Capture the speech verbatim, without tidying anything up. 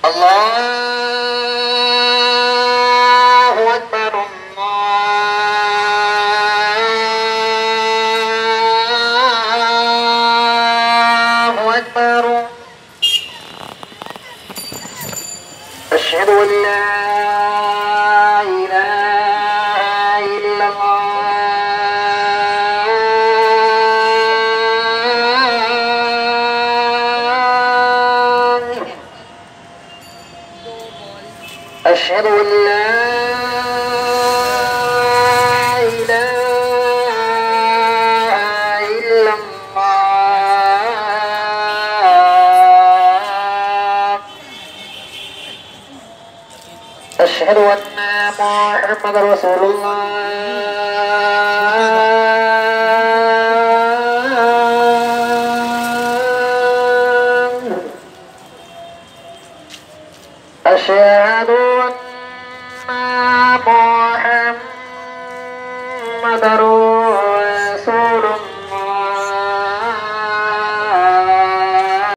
الله أكبر الله أكبر أشهد أن لا إله إلا الله أشهد أن لا إله إلا الله أشهد أن محمد رسول الله أشهد أن محمد رسول